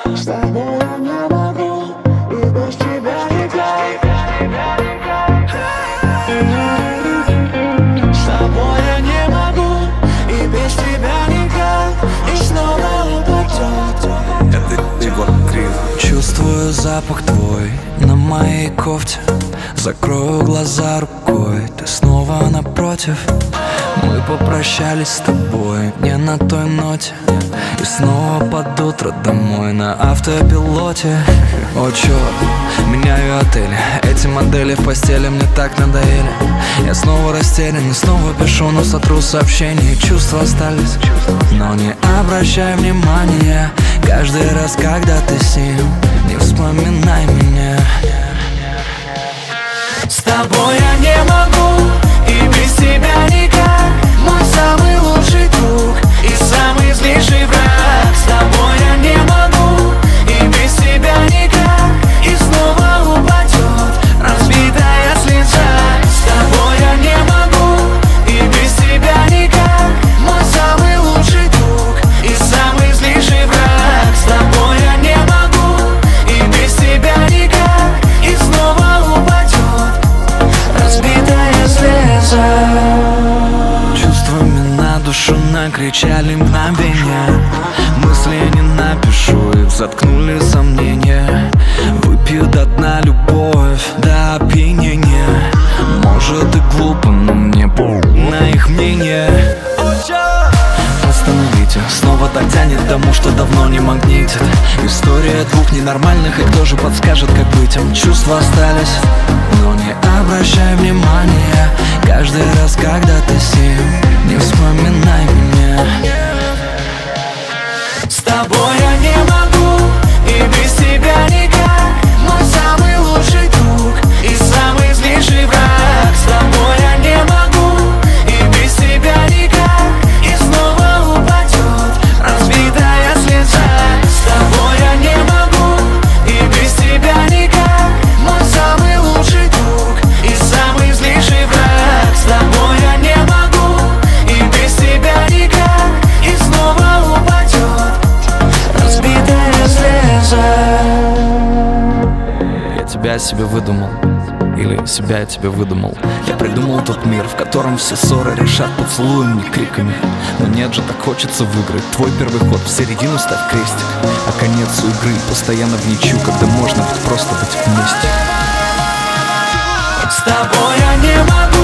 С тобой я не могу, и без тебя никак. С тобой я не могу, и без тебя никак. И снова упадет. Это Егор Крид. Чувствую запах твой на моей кофте. Закрою глаза рукой, ты снова напротив. Мы попрощались с тобой не на той ноте, и снова под утро домой на автопилоте. О, черт, меняю отель, эти модели в постели мне так надоели. Я снова растерян и снова пишу, но сотру сообщения. Чувства остались, но не обращай внимания. Каждый раз, когда ты с ним, не вспоминай меня. С тобой я не могу, и без тебя никак. Мой самый лучший друг и самый злейший враг. С тобой я не могу, и без тебя никак. И снова упадет разбитая слеза. С тобой я не могу, и без тебя никак. Мой самый лучший друг и самый злейший враг. С тобой я не могу, и без тебя никак. И снова упадет разбитая слеза. Чувствами на душу накричали мгновения. Мысли не напишу, их заткнули сомнения. Выпью до дна любовь до опьянения. Может и глупо, но мне похуй на их мнение. Остановите, снова так тянет к тому, что давно не магнитит. История двух ненормальных, и кто же подскажет, как быть им? Чувства остались, но не обращай внимания. Каждый раз, когда ты с ним, не вспоминай меня. С тобой я не могу, и без тебя никак. Мой самый лучший друг и самый злейший враг. С тобой я не могу, и без тебя никак. И снова упадет разбитая слеза. С тобой я не могу, и без тебя никак. Мой самый лучший друг и самый злейший враг. С тобой я не могу, и без тебя никак. И снова упадет разбитая слеза. Я тебя себе выдумал, или себя я тебе выдумал. Я придумал тот мир, в котором все ссоры решат поцелуями и криками. Но нет же, так хочется выиграть. Твой первый ход, в середину ставь крестик, а конец у игры постоянно в ничью, когда можно быть просто быть вместе. С тобой я не могу.